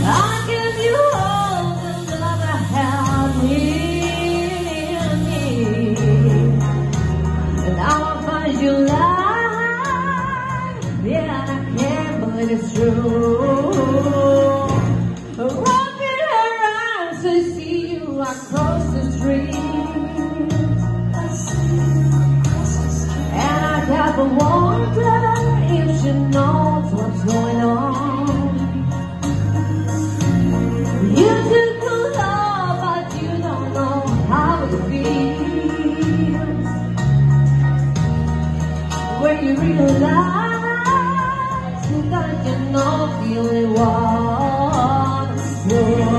I'll give you all the love I have in me, and I'll find you lying. Yeah, I can't believe it's true. Open her eyes to see you across the street, and I got the wonder if she knows what's going on. You took the love, but you don't know how it feels when you realize that you're not the only one. So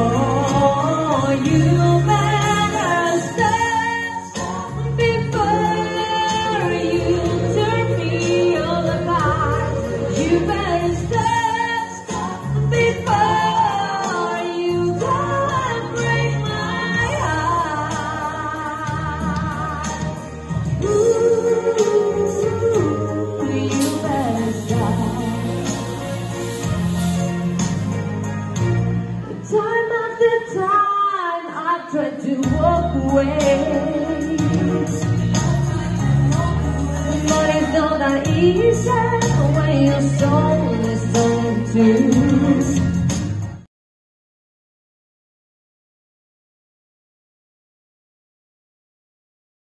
you better step before you turn me all apart. You better step before you go and break my heart. Ooh, you better stop. Time after time I tried to walk away, but it's not that easy when you're so